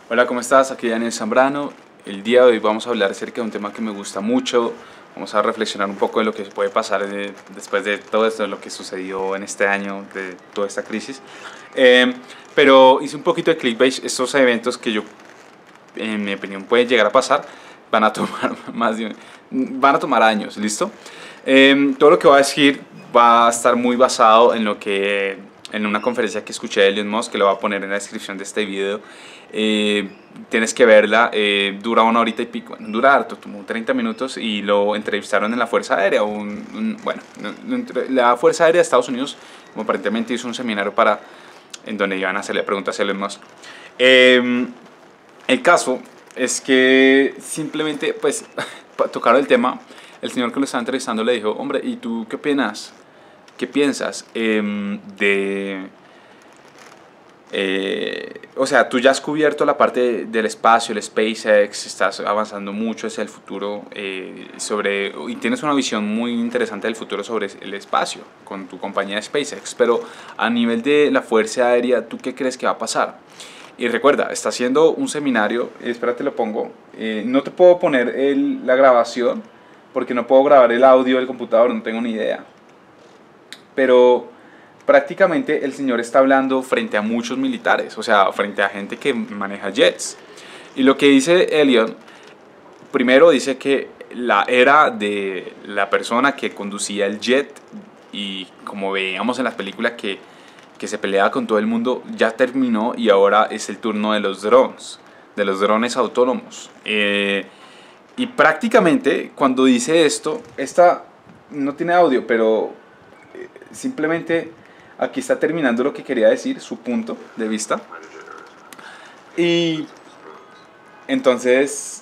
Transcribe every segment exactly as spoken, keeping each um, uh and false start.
Hola, ¿cómo estás? Aquí Daniel Zambrano. El día de hoy vamos a hablar acerca de un tema que me gusta mucho. Vamos a reflexionar un poco de lo que puede pasar de- después de todo esto, de lo que sucedió en este año, de toda esta crisis. Eh, pero hice un poquito de clickbait. Estos eventos que yo, en mi opinión, pueden llegar a pasar, van a tomar más de un- van a tomar años, ¿listo? Eh, todo lo que voy a decir va a estar muy basado en lo que en una conferencia que escuché de Elon Musk, que lo voy a poner en la descripción de este video. Eh, tienes que verla, eh, dura una horita y pico, bueno, dura harto, como treinta minutos, y lo entrevistaron en la Fuerza Aérea, un, un, bueno, la Fuerza Aérea de Estados Unidos, como aparentemente hizo un seminario para, en donde iban a hacerle preguntas a Elon Musk. Eh, el caso es que simplemente, pues, tocaron el tema. El señor que lo estaba entrevistando le dijo: hombre, ¿y tú qué opinas? ¿Qué piensas eh, de... Eh, o sea, tú ya has cubierto la parte del espacio, el SpaceX, estás avanzando mucho hacia el futuro eh, sobre, y tienes una visión muy interesante del futuro sobre el espacio con tu compañía SpaceX, pero a nivel de la Fuerza Aérea, ¿tú qué crees que va a pasar? Y recuerda, está haciendo un seminario, espérate lo pongo, eh, no te puedo poner el, la grabación porque no puedo grabar el audio del computador, no tengo ni idea, pero prácticamente el señor está hablando frente a muchos militares, o sea, frente a gente que maneja jets. Y lo que dice Elon, primero dice que la era de la persona que conducía el jet y como veíamos en las películas que, que se peleaba con todo el mundo, ya terminó y ahora es el turno de los drones, de los drones autónomos. Eh, y prácticamente cuando dice esto, esta no tiene audio, pero eh, simplemente aquí está terminando lo que quería decir, su punto de vista. Y entonces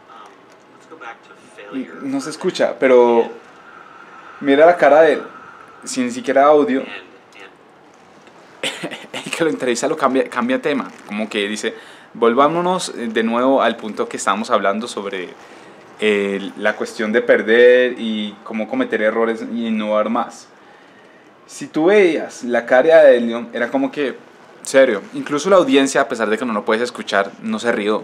no se escucha, pero mira la cara de él, sin siquiera audio. El que lo entrevista lo cambia, cambia tema, como que dice: volvámonos de nuevo al punto que estábamos hablando sobre eh, la cuestión de perder y cómo cometer errores y innovar más. Si tú veías la cara de Elon, era como que, serio, incluso la audiencia, a pesar de que no lo puedes escuchar, no se rió.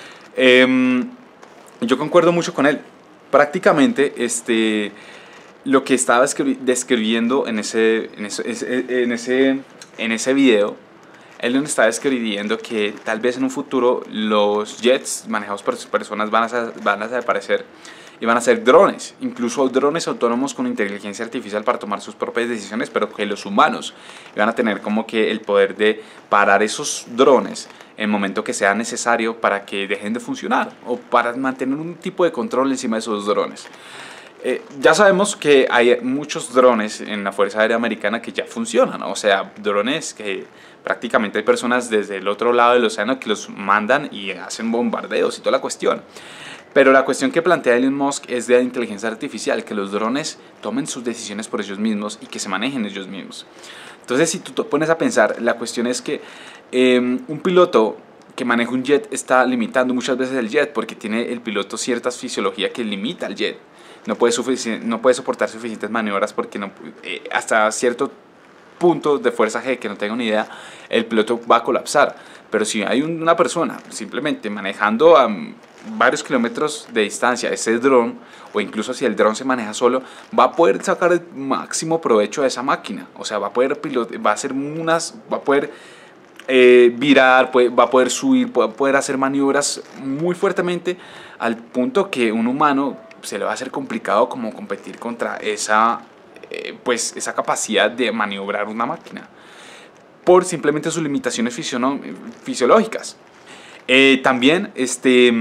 Eh, yo concuerdo mucho con él. Prácticamente, este, lo que estaba describiendo en ese, en ese, en ese, en ese video, Elon está describiendo que tal vez en un futuro los jets manejados por personas van a, van a desaparecer y van a ser drones, incluso drones autónomos con inteligencia artificial para tomar sus propias decisiones, pero que los humanos van a tener como que el poder de parar esos drones en el momento que sea necesario para que dejen de funcionar o para mantener un tipo de control encima de esos drones. Eh, ya sabemos que hay muchos drones en la Fuerza Aérea Americana que ya funcionan, o sea, drones que prácticamente hay personas desde el otro lado del océano que los mandan y hacen bombardeos y toda la cuestión. Pero la cuestión que plantea Elon Musk es de la inteligencia artificial, que los drones tomen sus decisiones por ellos mismos y que se manejen ellos mismos. Entonces, si tú te pones a pensar, la cuestión es que eh, un piloto que maneja un jet está limitando muchas veces el jet porque tiene el piloto ciertas fisiologías que limita el jet. No puede, no puede soportar suficientes maniobras porque no, eh, hasta cierto punto de fuerza G que no tengo ni idea, el piloto va a colapsar. Pero si hay una persona simplemente manejando a varios kilómetros de distancia ese dron, o incluso si el dron se maneja solo, va a poder sacar el máximo provecho de esa máquina. O sea, va a poder pilot, va a hacer unas, va a poder eh, virar, puede, va a poder subir, va a poder hacer maniobras muy fuertemente al punto que un humano se le va a hacer complicado como competir contra esa, eh, pues, esa capacidad de maniobrar una máquina por simplemente sus limitaciones fisiológicas. Eh, también, este,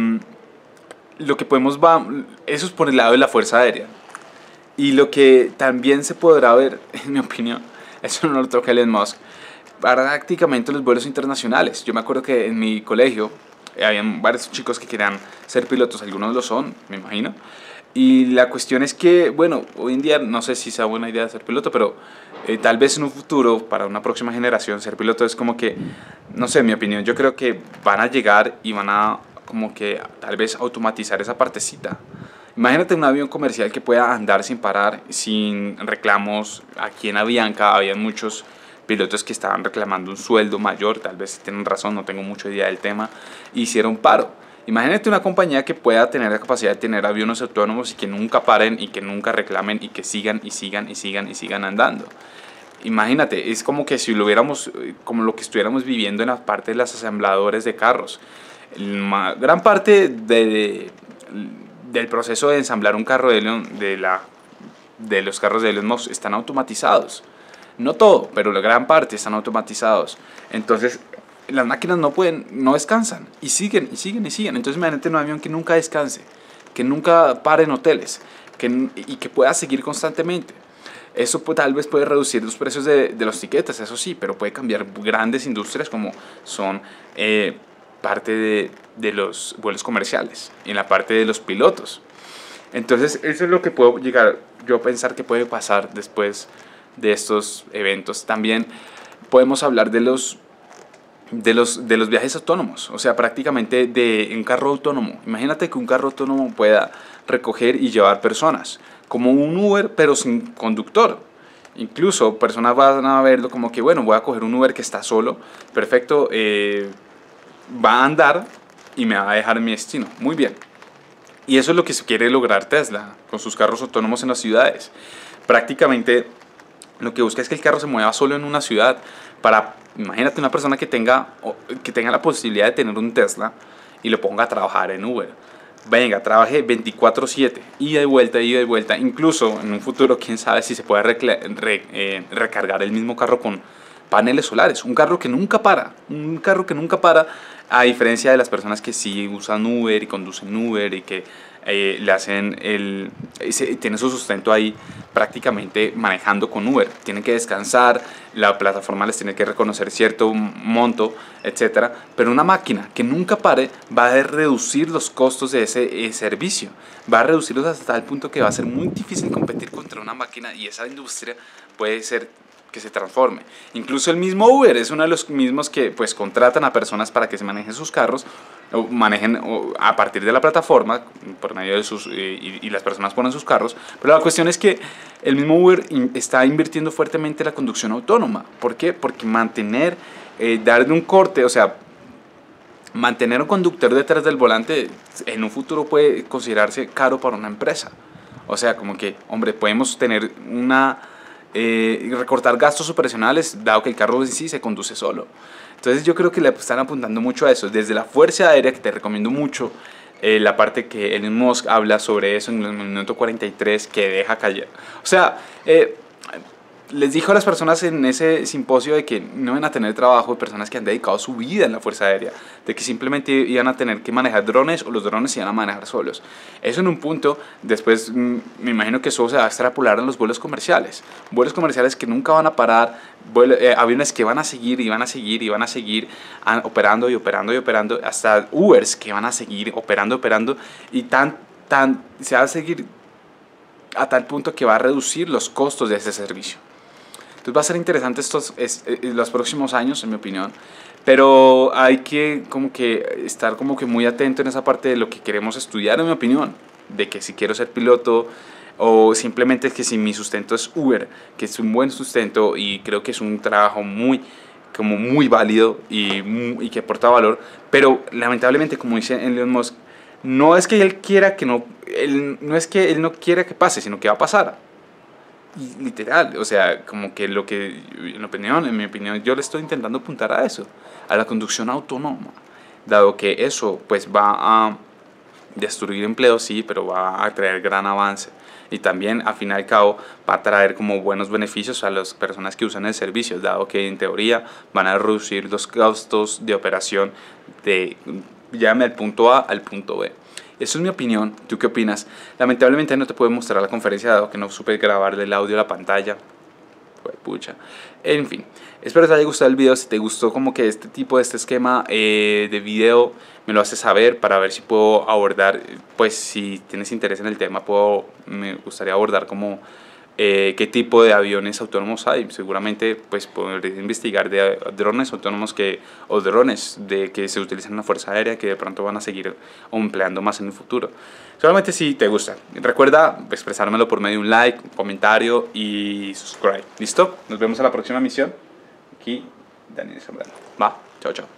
lo que podemos va, eso es por el lado de la Fuerza Aérea. Y lo que también se podrá ver, en mi opinión, eso no lo toca Elon Musk, prácticamente los vuelos internacionales. Yo me acuerdo que en mi colegio eh, habían varios chicos que querían ser pilotos, algunos lo son, me imagino. Y la cuestión es que, bueno, hoy en día no sé si sea buena idea ser piloto, pero eh, tal vez en un futuro, para una próxima generación, ser piloto es como que, no sé, en mi opinión, yo creo que van a llegar y van a como que tal vez automatizar esa partecita. Imagínate un avión comercial que pueda andar sin parar, sin reclamos. Aquí en Avianca habían muchos pilotos que estaban reclamando un sueldo mayor, tal vez tienen razón, no tengo mucha idea del tema, hicieron paro. Imagínate una compañía que pueda tener la capacidad de tener aviones autónomos y que nunca paren y que nunca reclamen y que sigan y sigan y sigan y sigan andando. Imagínate, es como que si lo hubiéramos, como lo que estuviéramos viviendo en la parte de los asambladores de carros. La gran parte de, del proceso de ensamblar un carro de, de, la, de los carros de Elon Musk están automatizados. No todo, pero la gran parte están automatizados. Entonces, las máquinas no pueden, no descansan y siguen y siguen y siguen. Entonces, imagínate un avión que nunca descanse, que nunca pare en hoteles que, y que pueda seguir constantemente. Eso pues, tal vez puede reducir los precios de, de los tiquetes, eso sí, pero puede cambiar grandes industrias como son eh, parte de, de los vuelos comerciales y en la parte de los pilotos. Entonces, eso es lo que puedo llegar yo a pensar que puede pasar después de estos eventos. También podemos hablar de los De los, de los viajes autónomos, o sea, prácticamente de un carro autónomo. Imagínate que un carro autónomo pueda recoger y llevar personas, como un Uber, pero sin conductor. Incluso personas van a verlo como que, bueno, voy a coger un Uber que está solo, perfecto, eh, va a andar y me va a dejar en mi destino. Muy bien. Y eso es lo que se quiere lograr Tesla con sus carros autónomos en las ciudades. Prácticamente lo que busca es que el carro se mueva solo en una ciudad. Para, imagínate una persona que tenga, que tenga la posibilidad de tener un Tesla y lo ponga a trabajar en Uber. Venga, trabaje veinticuatro siete, ida y vuelta, ida y vuelta. Incluso en un futuro, quién sabe si se puede re, eh, recargar el mismo carro con paneles solares. Un carro que nunca para, un carro que nunca para, a diferencia de las personas que sí usan Uber y conducen Uber y que eh, le hacen el, ese, tienen su sustento ahí prácticamente manejando con Uber. Tienen que descansar, la plataforma les tiene que reconocer cierto monto, etcétera. Pero una máquina que nunca pare va a reducir los costos de ese eh, servicio. Va a reducirlos hasta el punto que va a ser muy difícil competir contra una máquina y esa industria puede ser que se transforme. Incluso el mismo Uber es uno de los mismos que pues contratan a personas para que se manejen sus carros o manejen o, a partir de la plataforma por medio de sus eh, y, y las personas ponen sus carros, pero la cuestión es que el mismo Uber in, está invirtiendo fuertemente en la conducción autónoma. ¿Por qué? Porque mantener eh, darle un corte, o sea, mantener un conductor detrás del volante en un futuro puede considerarse caro para una empresa. O sea, como que, hombre, podemos tener una Eh, recortar gastos operacionales dado que el carro en sí se conduce solo. Entonces yo creo que le están apuntando mucho a eso. Desde la Fuerza Aérea, que te recomiendo mucho eh, la parte que Elon Musk habla sobre eso en el minuto cuarenta y tres, que deja callar. O sea, eh, les dijo a las personas en ese simposio de que no iban a tener trabajo, de personas que han dedicado su vida en la Fuerza Aérea, de que simplemente iban a tener que manejar drones o los drones se iban a manejar solos. Eso en un punto, después me imagino que eso se va a extrapolar en los vuelos comerciales. Vuelos comerciales que nunca van a parar, vuelos, eh, aviones que van a seguir y van a seguir y van a seguir a, operando y operando y operando, hasta Ubers que van a seguir operando, operando y tan, tan, se va a seguir a tal punto que va a reducir los costos de ese servicio. Entonces va a ser interesante estos es, es, los próximos años, en mi opinión, pero hay que como que estar como que muy atento en esa parte de lo que queremos estudiar, en mi opinión, de que si quiero ser piloto o simplemente es que si mi sustento es Uber, que es un buen sustento y creo que es un trabajo muy como muy válido y, y que aporta valor, pero lamentablemente, como dice Elon Musk, no es que él quiera que no, él, no es que él no quiera que pase, sino que va a pasar. Y literal, o sea, como que lo que, en, opinión, en mi opinión, yo le estoy intentando apuntar a eso, a la conducción autónoma, dado que eso pues va a destruir empleos, sí, pero va a traer gran avance y también, al fin y al cabo, va a traer como buenos beneficios a las personas que usan el servicio, dado que en teoría van a reducir los costos de operación de, llame al punto A al punto B. Eso es mi opinión. ¿Tú qué opinas? Lamentablemente no te puedo mostrar la conferencia dado que no supe grabar el audio a la pantalla. Fue pucha. En fin, espero que te haya gustado el video. Si te gustó como que este tipo de este esquema eh, de video, me lo haces saber para ver si puedo abordar, pues si tienes interés en el tema, puedo, me gustaría abordar como eh, qué tipo de aviones autónomos hay. Seguramente pues podré investigar de drones autónomos que, o drones de, que se utilizan en la Fuerza Aérea que de pronto van a seguir empleando más en el futuro. Solamente si te gusta. Recuerda expresármelo por medio de un like, un comentario y subscribe. ¿Listo? Nos vemos en la próxima misión. aquí, Daniel Zambrano. Va, chao, chao.